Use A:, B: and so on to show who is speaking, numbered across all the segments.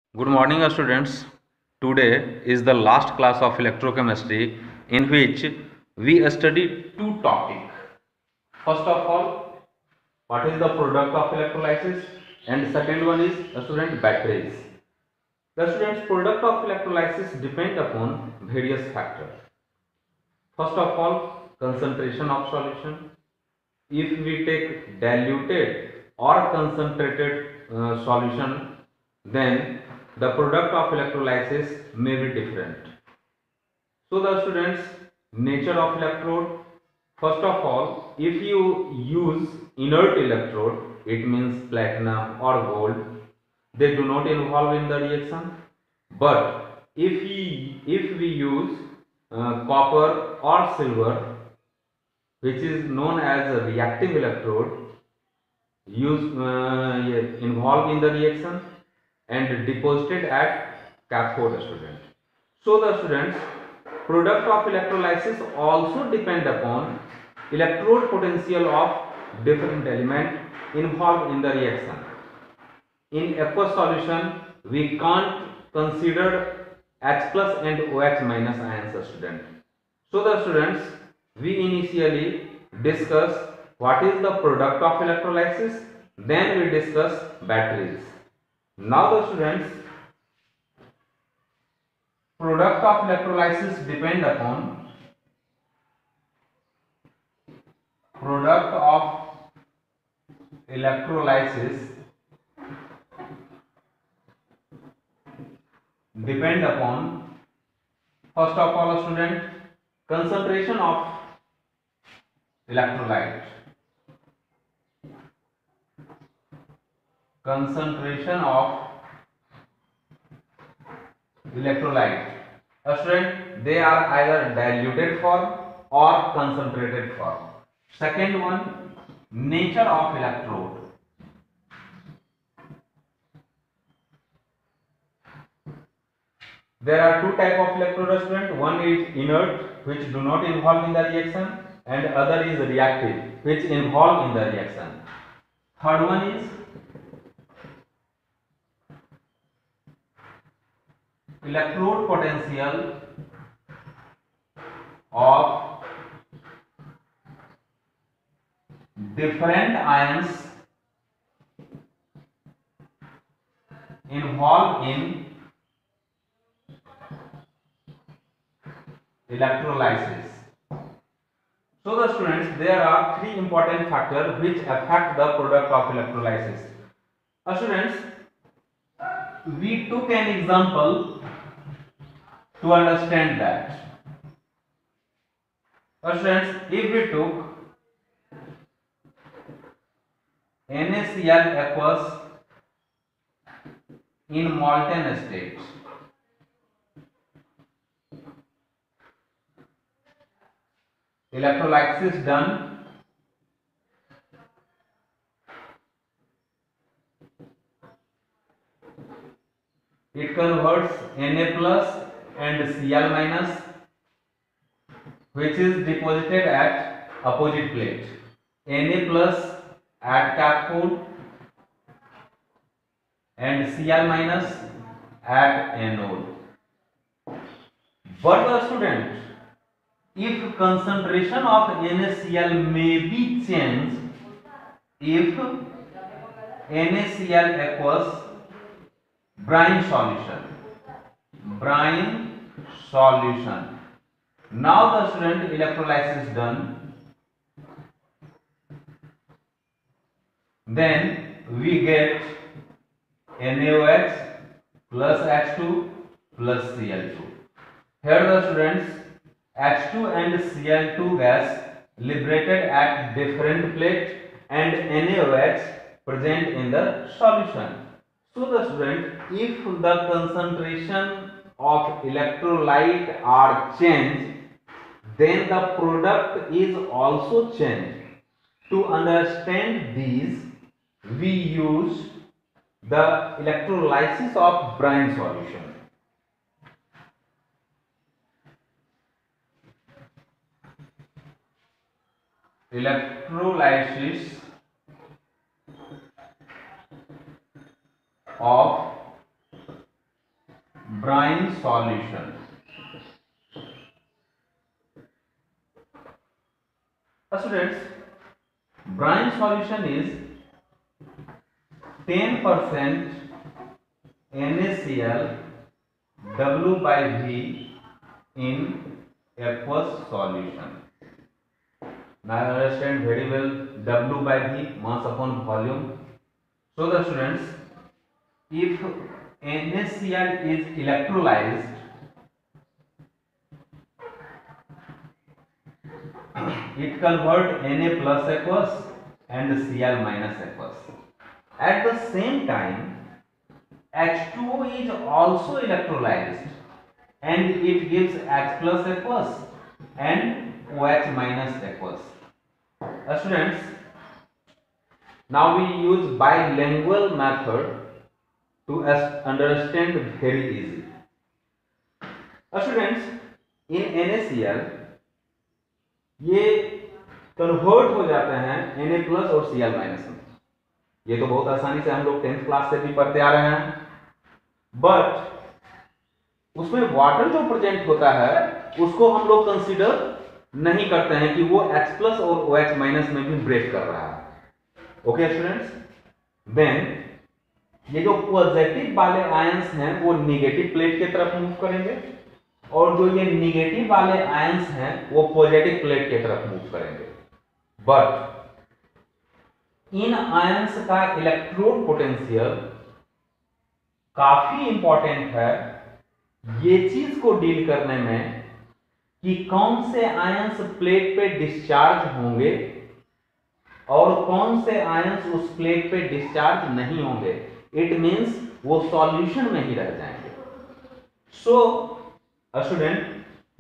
A: Good morning, students. Today is the last class of electrochemistry in which we study two topics. First of all, what is the product of electrolysis, and second one is student batteries. The students product of electrolysis depend upon various factors. First of all, concentration of solution. If we take diluted or concentrated solution, then the product of electrolysis may be different. So the students, nature of electrode. First of all, if you use inert electrode, it means platinum or gold, they do not involve in the reaction. But if we use copper or silver, which is known as a reactive electrode, involved in the reaction and deposited at cathode student. So the students, product of electrolysis also depend upon electrode potential of different element involved in the reaction. In aqueous solution, we can't consider H plus and OH minus ions student. So the students, we initially discuss what is the product of electrolysis, then we discuss batteries. Now the students, product of electrolysis depend upon product of electrolysis depend upon first of all student, concentration of electrolyte. Concentration of electrolyte. Student, they are either diluted form or concentrated form. Second one, nature of electrode. There are two type of electrode student. One is inert, which do not involve in the reaction, and other is reactive, which involve in the reaction. Third one is electrode potential of different ions involved in electrolysis. So the students, there are three important factors which affect the product of electrolysis. Students, we took an example to understand that. Students, if we took NaCl aqueous in molten state, electrolysis done, it converts Na plus and Cl minus, which is deposited at opposite plate. Na plus at cathode and Cl minus at anode. But the student, if concentration of NaCl may be changed, if NaCl aqueous brine solution. Now the student, electrolysis done, then we get NaOH plus H2 plus Cl2. Here the students, H2 and Cl2 gas liberated at different plate and NaOH present in the solution. So the student, if the concentration of electrolyte are changed, then the product is also changed. To understand these, we use the electrolysis of brine solution. Electrolysis of brine solution. Students, brine solution is 10% NaCl W by V in aqueous solution. Now understand very well W by V, mass upon volume. So the students, if NaCl is electrolyzed, it convert Na plus aqueous and Cl minus aqueous. At the same time, H2O is also electrolyzed and it gives H plus aqueous and OH minus aqueous. Students, now we use bilingual method to understand very easy. Students, in NaCl ये convert हो जाते हैं Na plus और Cl minus में। ये तो बहुत आसानी से हम लोग 10th क्लास से भी पढ़ते आ रहे हैं, बट उसमें वाटर जो प्रेजेंट होता है उसको हम लोग कंसीडर नहीं करते हैं कि वो H प्लस और OH माइनस में भी ब्रेक कर रहा है। ओके स्टूडेंट्स, देन ये जो पॉजिटिव वाले आयंस हैं वो नेगेटिव प्लेट की तरफ मूव करेंगे और जो ये निगेटिव वाले आयंस हैं वो पॉजिटिव प्लेट की तरफ मूव करेंगे। बट इन आयंस का इलेक्ट्रोड पोटेंशियल काफी इंपॉर्टेंट है ये चीज को डील करने में कि कौन से आयंस प्लेट पे डिस्चार्ज होंगे और कौन से आयंस उस प्लेट पे डिस्चार्ज नहीं होंगे। इट मींस वो सॉल्यूशन में ही रह जाएंगे। So a student,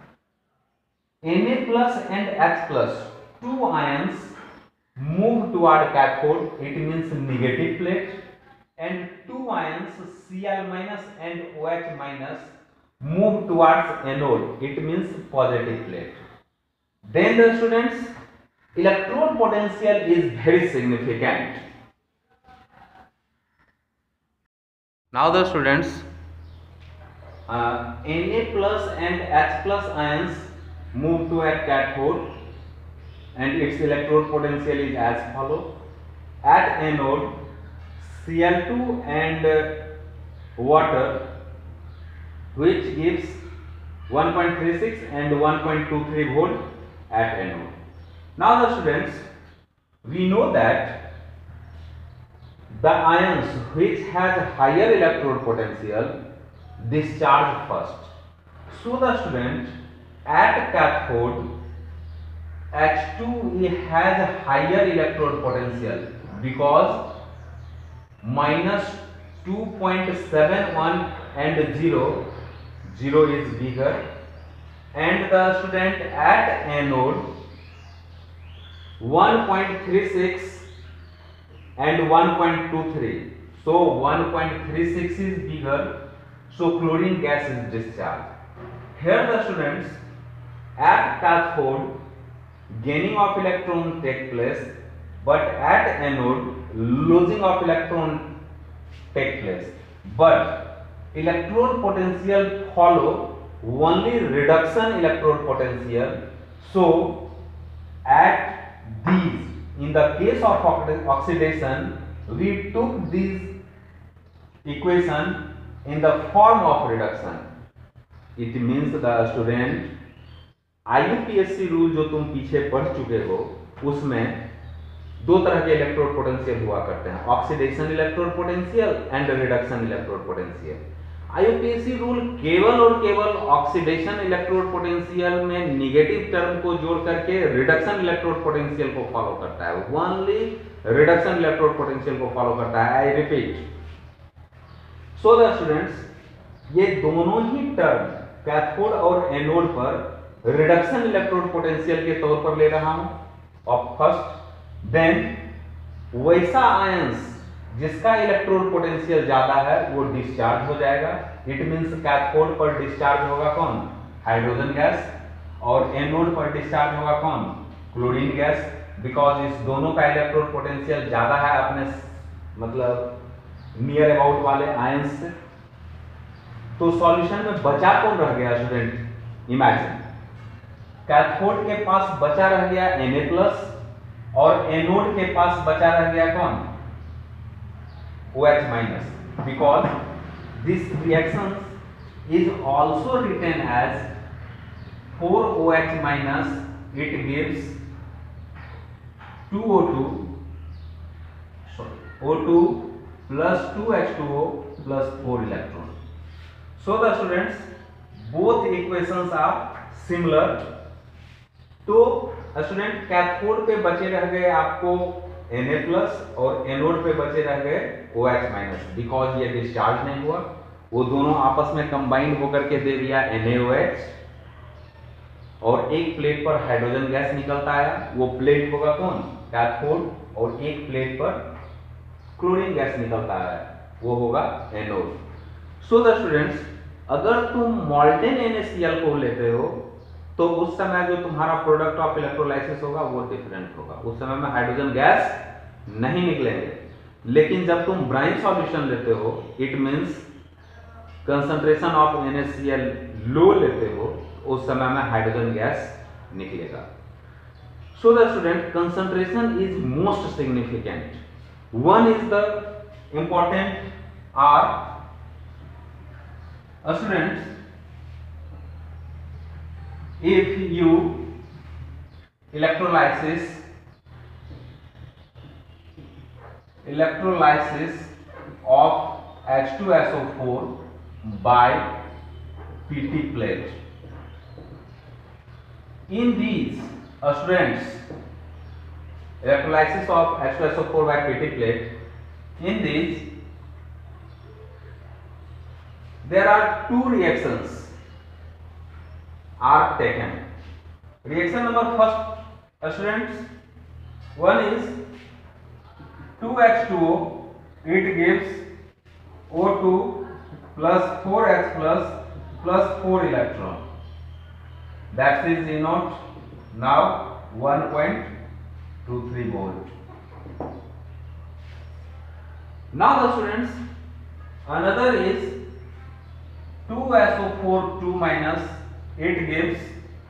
A: Na plus and H plus, two ions move toward cathode, it means negative plate, and two ions Cl minus and OH minus move towards anode, it means positive plate. Then the students, electrode potential is very significant. Now the students, Na plus and H plus ions move to a cathode and its electrode potential is as follow. At anode, Cl2 and water, which gives 1.36 and 1.23 volt at anode. Now the students, we know that the ions which has higher electrode potential discharge first. So the student, at cathode H2 has higher electrode potential because minus 2.71 and 0 is bigger, and the student at anode 1.36 and 1.23, so 1.36 is bigger, so chlorine gas is discharged. Here the students, at cathode gaining of electron take place, but at anode losing of electron take place, but electrode potential follow only reduction electrode potential. So at these, in the case of oxidation, we took this equation in the form of reduction. It means the student, IUPAC rule जो तुम पीछे पढ़ चुके हो उसमें दो तरह के इलेक्ट्रोड पोटेंशियल हुआ करते हैं, oxidation electrode potential and reduction electrode potential. IUPAC rule केवल और केवल ऑक्सीडेशन इलेक्ट्रोड पोटेंशियल में नेगेटिव टर्म को जोड़ करके रिडक्शन इलेक्ट्रोड पोटेंशियल को फॉलो करता है, ओनली रिडक्शन इलेक्ट्रोड पोटेंशियल को फॉलो करता है। I repeat, so the students, ये दोनों ही टर्म कैथोड और एनोड पर रिडक्शन इलेक्ट्रोड पोटेंशियल के तौर पर ले रहा हूं और फर्स्ट, देन वैसा आयंस जिसका इलेक्ट्रोड पोटेंशियल ज्यादा है वो डिस्चार्ज हो जाएगा। इट मींस कैथोड पर डिस्चार्ज होगा कौन? हाइड्रोजन गैस, और एनोड पर डिस्चार्ज होगा कौन? क्लोरीन गैस, बिकॉज इस दोनों का इलेक्ट्रोड पोटेंशियल ज्यादा है अपने मतलब नियर अबाउट वाले आयंस से। तो सॉल्यूशन में बचा कौन रह गया स्टूडेंट? इमेजिन, कैथोड के पास बचा रह गया Na+ और एनोड के पास बचा रह गया कौन? OH-, because this reaction is also written as 4OH-, it gives 2O2, O2 plus 2H2O plus 4 electron. So the students, both equations are similar. तो स्टूडेंट कैथोड पे बचे रह गए आपको Na+ और एनोड पे बचे रह गए OH-, बिकॉज ये डिस्चार्ज नहीं हुआ, वो दोनों आपस में कंबाइंड होकर के दे दिया NaOH, और एक प्लेट पर हाइड्रोजन गैस निकलता आया, वो प्लेट होगा कौन? कैथोड, और एक प्लेट पर क्लोरीन गैस निकलता आया, वो होगा एनोड. सो द स्टूडेंट्स, अगर तुम मॉल्टेन NaCl को लेते हो तो उस समय जो तुम्हारा प्रोडक्ट ऑफ इलेक्ट्रोलाइसिस होगा वो डिफरेंट होगा, उस समय में हाइड्रोजन गैस नहीं निकलेंगे. लेकिन जब तुम ब्राइन सॉल्यूशन लेते हो, it means concentration of NaCl low लेते हो, उस समय में हाइड्रोजन गैस निकलेगा. So the student, concentration is most significant. One is the important are students, if you electrolysis of H2SO4 by PT plate. In these students, electrolysis of H2SO4 by PT plate, in these there are two reactions are taken. Reaction number first students, one is 2H2O, it gives O2 plus 4H plus 4 electron, that is E0, now 1.23 volt. Now the students, another is 2SO4 2-, it gives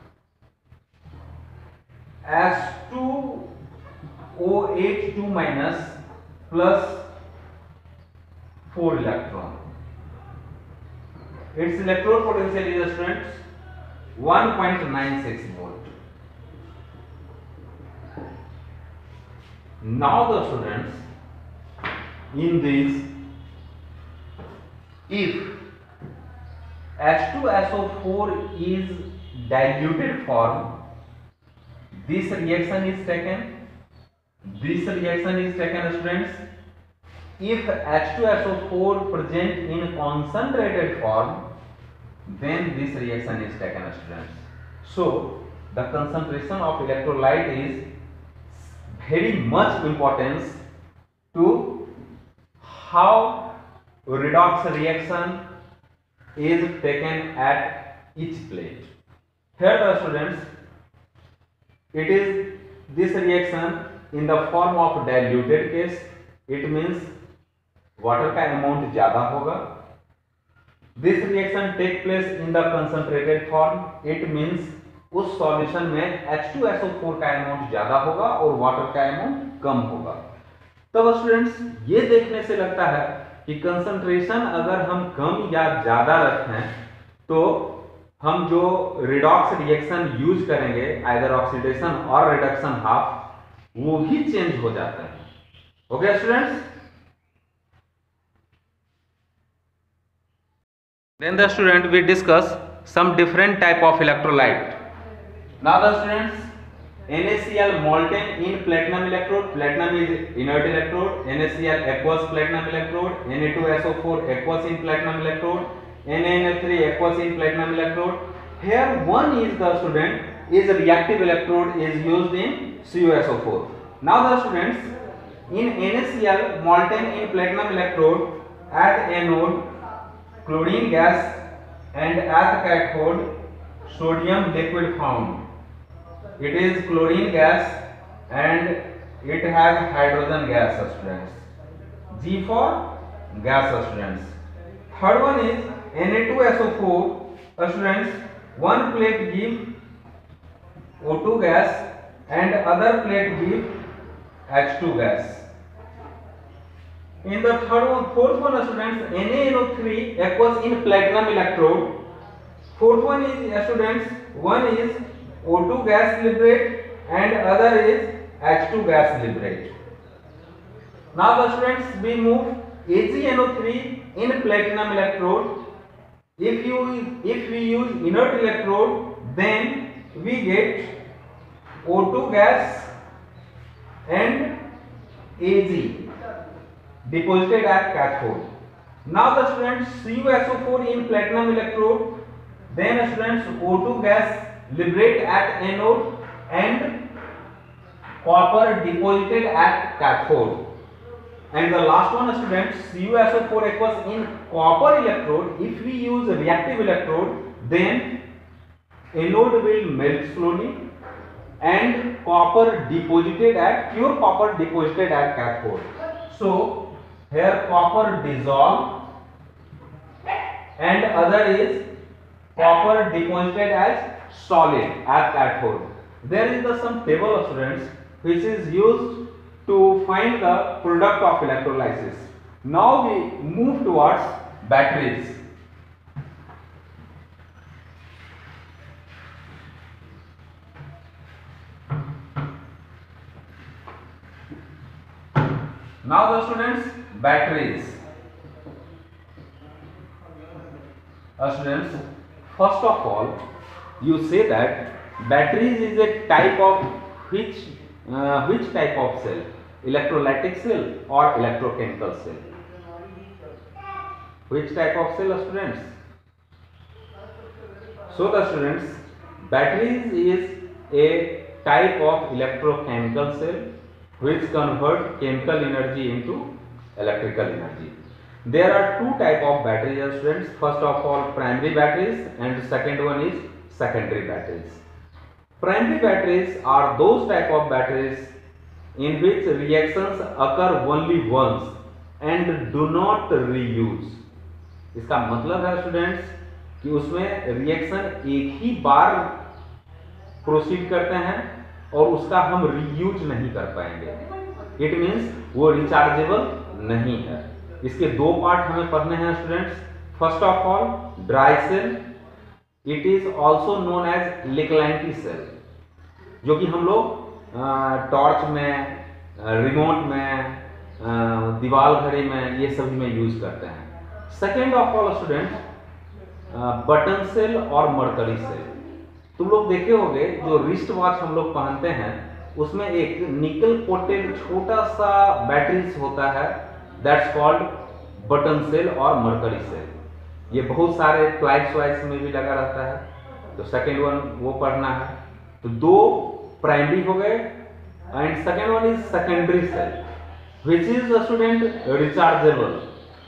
A: H2OH 2- plus 4 electron. Its electrode potential is students 1.96 volt. Now the students, in this, if H2SO4 is diluted form, this reaction is taken. This reaction is taken, students. If H2SO4 present in concentrated form, then this reaction is taken, students. So the concentration of electrolyte is very much importance to how redox reaction is taken at each plate. Here the students, it is this reaction in the form of diluted case, it means water का amount ज़्यादा होगा. This reaction take place in the concentrated form, it means उस solution में H2SO4 का amount ज़्यादा होगा और water का अमाउंट कम होगा. तब स्टूडेंट्स, ये देखने से लगता है कि कंसंट्रेशन अगर हम कम या ज़्यादा रखें तो हम जो रिडॉक्स रिएक्शन यूज करेंगे, आइदर ऑक्सीडेशन और रिडक्शन हाफ, वो भी चेंज हो जाते हैं. Okay students. Then the student we discuss some different type of electrolyte. Now the students, NaCl molten in platinum electrode, platinum is inert electrode, NaCl aqueous platinum electrode, Na2SO4 aqueous in platinum electrode, NaNO3 aqueous in platinum electrode. Here one is the student is reactive electrode is used in CuSO4. Now the students, in NaCl molten in platinum electrode, at anode chlorine gas and at cathode sodium liquid found. It is chlorine gas and it has hydrogen gas, students. G for gas, students. Third one is Na2SO4 students, one plate give O2 gas and other plate give H2 gas. In the fourth one students, NaNO3 aqueous in platinum electrode. Fourth one is students, one is O2 gas liberate and other is H2 gas liberate. Now the students, we move AgNO3 in platinum electrode. If we use inert electrode, then we get O2 gas and Ag deposited at cathode. Now the students, CuSO4 in platinum electrode, then students O2 gas liberate at anode and copper deposited at cathode. And the last one students, CuSO4 aqueous in copper electrode. If we use reactive electrode, then anode will melt slowly and copper deposited at pure copper deposited at cathode. So here copper dissolve and other is copper deposited as solid at cathode. There is some table of students which is used to find the product of electrolysis. Now we move towards batteries. Now the students, batteries. Students, first of all, you say that batteries is a type of which type of cell? Electrolytic cell or electrochemical cell? Which type of cell, students? So the students, batteries is a type of electrochemical cell which convert chemical energy into electrical energy. There are two type of batteries, students. First of all, primary batteries, and second one is secondary batteries. Primary batteries are those type of batteries in which reactions occur only once and do not reuse. इसका मतलब है students कि उसमें reaction एक ही बार proceed करते हैं और उसका हम रीयूज नहीं कर पाएंगे. इट मीन्स वो रिचार्जेबल नहीं है. इसके दो पार्ट हमें पढ़ने हैं students. First of all, dry cell. It is also known as Leclanche cell, जो कि हम लोग टॉर्च में, रिमोट में, दीवार घड़ी में, ये सभी में यूज करते हैं. Second of all students, button cell और मरकरी सेल. तुम लोग देखे होंगे जो रिस्ट वॉच हम लोग पहनते हैं उसमें एक निकल कोटेड छोटा सा बैटरीज होता है, दैट्स कॉल्ड बटन सेल और मरकरी सेल. ये बहुत सारे टॉयज वाइज में भी लगा रहता है. तो सेकेंड वन वो पढ़ना है. तो दो प्राइमरी हो गए and second one is secondary cell which is student rechargeable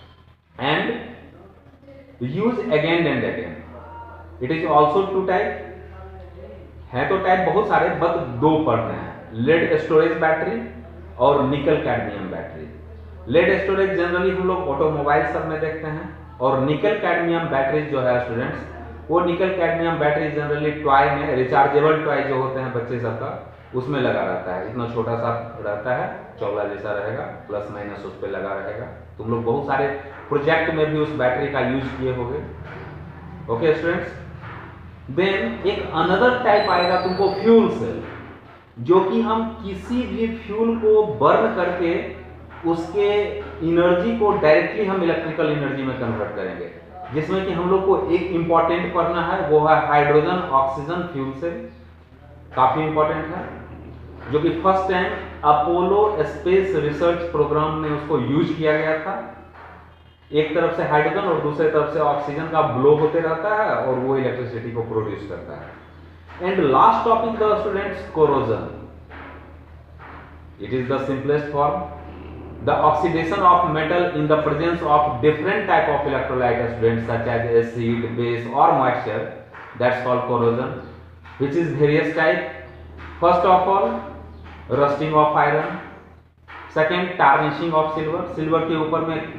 A: and use again and again. It is also two type है. तो टाइप बहुत सारे, बट दो पढ़ने हैं, लेड स्टोरेज बैटरी और nickel cadmium battery. Lead storage generally हम लोग ऑटोमोबाइल सब में देखते हैं, और निकल कैडमियम बैटरी जो है स्टूडेंट्स, वो nickel cadmium battery generally toy में, रिचार्जेबल टॉय जो होते हैं बच्चे सबका, उसमें लगा रहता है. इतना छोटा सा रहता है, चौला जैसा रहेगा, प्लस माइनस उस पर लगा रहेगा. तुम लोग बहुत सारे प्रोजेक्ट में भी उस बैटरी का यूज किए होंगे. Okay students. देन एक अनदर टाइप आएगा तुमको फ्यूल सेल, जो कि हम किसी भी फ्यूल को बर्न करके उसके एनर्जी को डायरेक्टली हम इलेक्ट्रिकल एनर्जी में कन्वर्ट करेंगे. जिसमें कि हम लोग को एक इंपॉर्टेंट पढ़ना है, वो है हाइड्रोजन ऑक्सीजन फ्यूल सेल. काफी इंपॉर्टेंट है, जो कि first time Apollo space research program में उसको यूज किया गया था. एक तरफ से हाइड्रोजन और दूसरे तरफ से ऑक्सीजन का ब्लो होते रहता है और वो इलेक्ट्रिसिटी को प्रोड्यूस करता है. And last topic the students, corrosion. It is the simplest form. The oxidation of metal in the presence of different type of electrolyte students such as acid, base or moisture, that's called corrosion, which is various type. First of all, rusting of iron. Second, tarnishing of silver. Silver के ऊपर में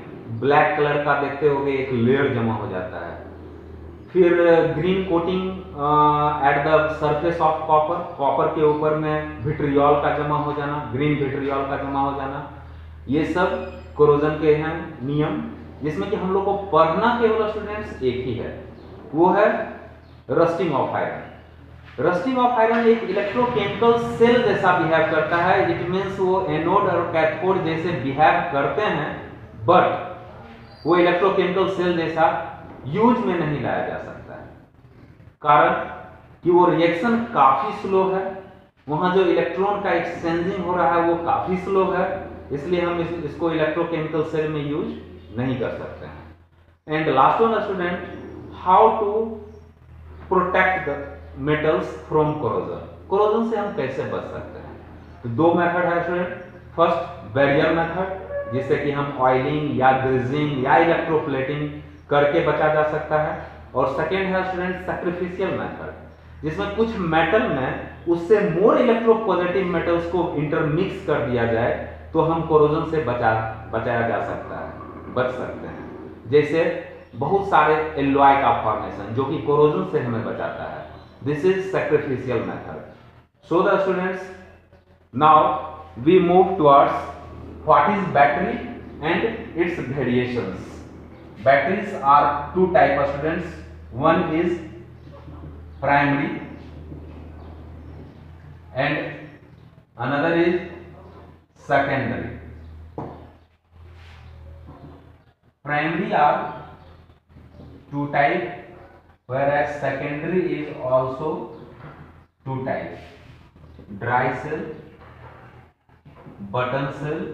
A: black colour का देखते होगे एक layer जमा हो जाता है। फिर green coating at the surface of copper, copper के ऊपर में विट्रियोल का जमा हो जाना, ग्रीन विट्रियोल का जमा हो जाना, ये सब कोरोजन के हैं नियम, जिसमें कि हम लोग को पढ़ना केवल स्टूडेंट्स एक ही है, वो है rusting of iron. Rusting of iron एक इलेक्ट्रोकेमिकल सेल जैसा बिहेव करता है, इट मींस वो एनोड और कैथोड जैसे बिहेव करते हैं, बट वो इलेक्ट्रोकेमिकल सेल जैसा यूज में नहीं लाया जा सकता है, कारण कि वो रिएक्शन काफी स्लो है, वहां जो इलेक्ट्रॉन का एक्सचेंजिंग हो रहा है वो काफी स्लो है, इसलिए हम इसको इलेक्ट्रोकेमिकल सेल में यूज नहीं कर सकते हैं। And last one student, how to protect the metals from corrosion, corrosion से हम कैसे बच सकते हैं? तो दो मेथड है स्टूडेंट, फर्स्ट बैरियर मेथड, जिससे कि हम ऑयलिंग या ग्रीजिंग या इलेक्ट्रोप्लेटिंग करके बचा जा सकता है, और सेकेंड है स्टूडेंट सैक्रिफिशियल मेथड, जिसमें कुछ मेटल में उससे मोर इलेक्ट्रोपॉजिटिव मेटल्स को इंटरमिक्स कर दिया जाए तो हम कोरोजन से बचाया जा सकता है, बच सकते हैं। जैसे बहुत सारे एलॉय का फॉर्मेशन जो कि कोरोजन से हमें बचाता है, this is sacrificial method. So the students, now we move towards what is battery and its variations. Batteries are two type of students, one is primary and another is secondary. Primary are two type, whereas secondary is also two type, dry cell, button cell,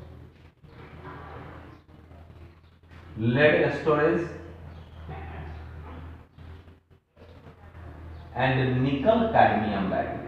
A: lead storage and nickel cadmium battery।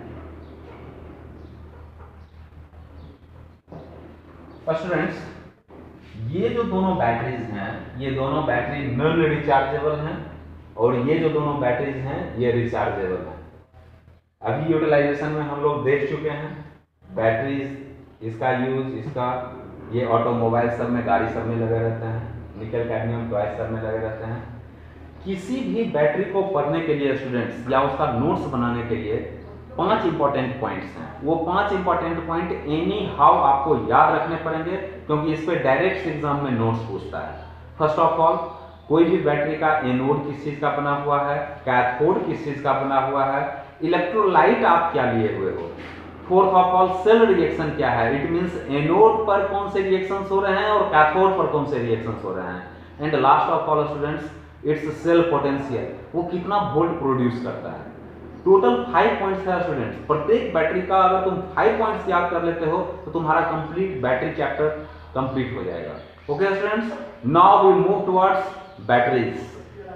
A: Students, ये जो दोनों batteries हैं, ये दोनों battery non rechargeable हैं, और ये जो दोनों बैटरीज हैं ये रिचार्जेबल हैं। अभी यूटिलाइजेशन में हम लोग देख चुके हैं बैटरीज, इसका यूज, इसका ये ऑटोमोबाइल सब में, गाड़ी सब में लगे रहते हैं, निकल कैडमियम टॉयज सब में लगे रहते हैं। किसी भी बैटरी को पढ़ने के लिए स्टूडेंट्स या उसका नोट्स बनाने के लिए 5 इंपॉर्टेंट पॉइंट्स हैं, वो 5 इंपॉर्टेंट पॉइंट एनी हाउ आपको याद रखने पड़ेंगे, क्योंकि इस पे डायरेक्ट एग्जाम में नोट्स पूछता है। फर्स्ट ऑफ ऑल, कोई भी बैटरी का एनोड किस चीज का बना हुआ है, कैथोड किस चीज का बना हुआ है, इलेक्ट्रोलाइट आप क्या लिए हुए हो, fourth of all cell reaction क्या है, इट मींस एनोड पर कौन से रिएक्शंस हो रहे हैं और कैथोड पर कौन से रिएक्शंस हो रहे हैं, and last of all students, its cell potential, वो कितना वोल्ट प्रोड्यूस करता है। टोटल 5 पॉइंट्स है स्टूडेंट्स, प्रत्येक बैटरी का अगर तुम 5 पॉइंट्स याद कर लेते हो तो तुम्हारा कंप्लीट बैटरी चैप्टर कंप्लीट हो जाएगा। Okay students, now we move towards batteries.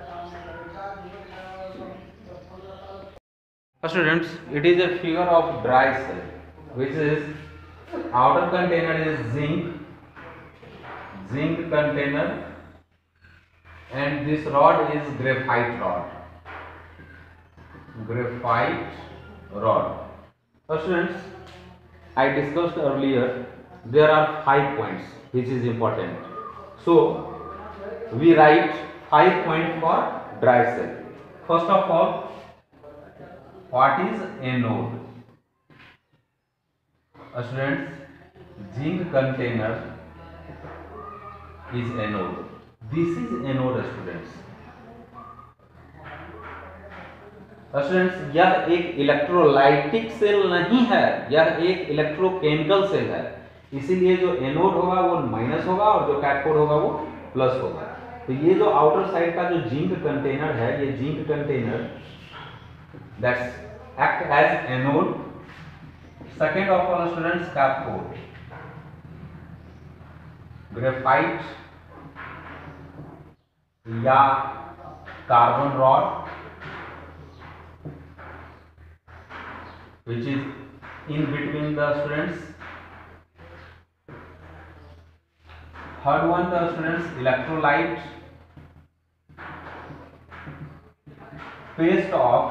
A: Students, it is a figure of dry cell, which is outer container is zinc container, and this rod is graphite rod. So students, I discussed earlier there are 5 points which is important. So we write 5 points for dry cell. First of all, what is anode? Students, zinc container is anode. This is anode students. Students, यह एक electrolytic cell नहीं है, यह एक electrochemical cell है, इसीलिए जो anode होगा वो माइनस होगा और जो कैथोड होगा वो प्लस होगा। तो ये जो आउटर साइड का जो जिंक कंटेनर है, ये zinc container that's act as anode. Second of all students, cathode, graphite या carbon rod which is in between the students. Third one, the students, electrolyte, paste of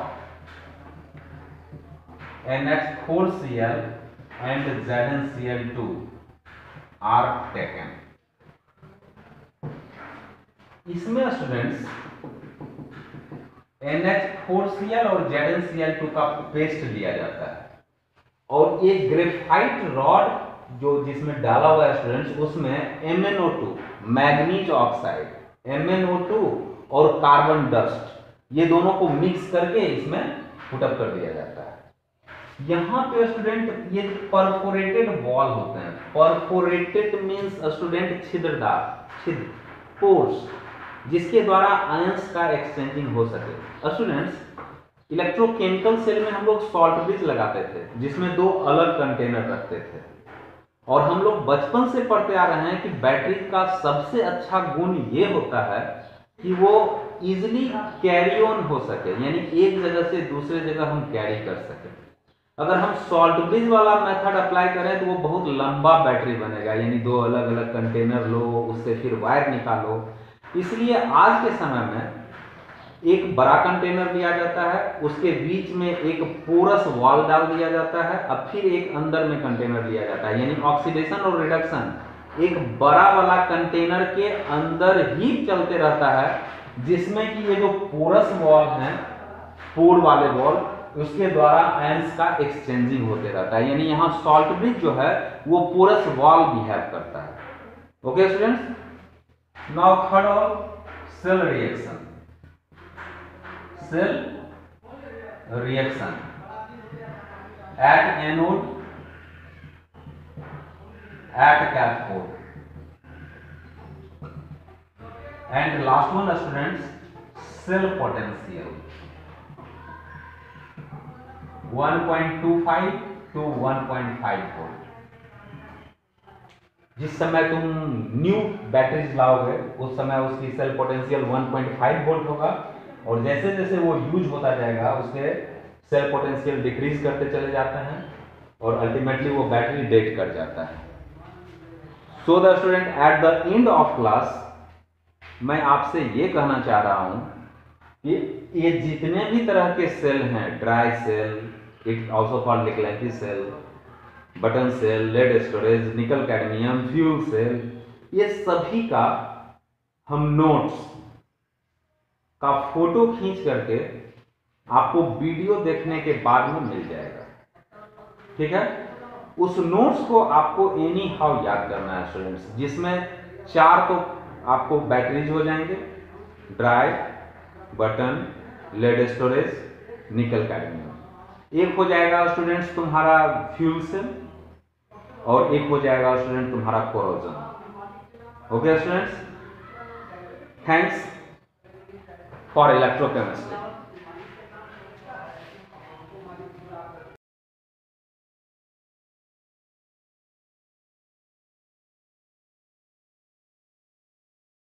A: NH4Cl and ZnCl2 are taken. इसमें students NH4Cl और ZnCl2 का paste लिया जाता है और ये graphite rod जो जिसमें डाला हुआ है स्टूडेंट्स, उसमें MnO2 मैग्नीज ऑक्साइड, MnO2 और कार्बन डस्ट, ये दोनों को मिक्स करके इसमें पुटअप कर दिया जाता है। यहाँ पे स्टूडेंट ये परफोरेटेड वॉल होते हैं। परफोरेटेड मींस स्टूडेंट छिद्रदार, छिद्र, पोर्स, जिसके द्वारा आयंस का एक्सचेंजिंग हो सके। स्टूडेंट्स इलेक्ट्रोकेमिकल सेल में हम लोग सॉल्ट ब्रिज लगाते थे जिसमें दो अलग कंटेनर रखते थे, और हम लोग बचपन से पढ़ते आ रहे हैं कि बैटरी का सबसे अच्छा गुण ये होता है कि वो इजिली कैरी ऑन हो सके, यानी एक जगह से दूसरे जगह हम कैरी कर सके। अगर हम सॉल्ट ब्रिज वाला मेथड अप्लाई करें तो वो बहुत लंबा बैटरी बनेगा, यानी दो अलग अलग कंटेनर लो, उससे फिर वायर निकालो। इसलिए आज के समय में एक बड़ा कंटेनर लिया जाता है, उसके बीच में एक पोरस वॉल डाल दिया जाता है, अब फिर एक अंदर में कंटेनर लिया जाता है, यानी ऑक्सीडेशन और रिडक्शन एक बड़ा वाला कंटेनर के अंदर ही चलते रहता है, जिसमें कि ये जो पोरस वॉल है, पोर वाले वॉल, उसके द्वारा आयंस का एक्सचेंजिंग होते रहता है। यानी यहाँ सॉल्ट ब्रिज जो है वो पोरस वॉल बिहेव करता है। Okay students, now third all cell reaction. Cell reaction at anode, at cathode, and last one students cell potential 1.25 to 1.5 volt. जिस समय तुम न्यू बैटरीज लाओगे उस समय उसकी सेल पोटेंशियल 1.5 वोल्ट होगा, और जैसे जैसे वो यूज होता जाएगा उसके सेल पोटेंशियल डिक्रीज करते चले जाते हैं और अल्टीमेटली वो बैटरी डेड कर जाता है। So the student at the end of class मैं आपसे ये कहना चाह रहा हूं कि ये जितने भी तरह के सेल हैं, dry cell, it also called Leclanche cell, button cell, lead storage, nickel cadmium, fuel cell, ये सभी का हम नोट्स का फोटो खींच करके आपको वीडियो देखने के बाद में मिल जाएगा। ठीक है, उस नोट्स को आपको एनी हाउ याद करना है स्टूडेंट्स, जिसमें 4 तो आपको बैटरीज हो जाएंगे, dry, button, lead storage, nickel cadmium. एक हो जाएगा स्टूडेंट्स तुम्हारा फ्यूल सेल, और एक हो जाएगा स्टूडेंट तुम्हारा corrosion. Okay students, thanks for electrochemistry।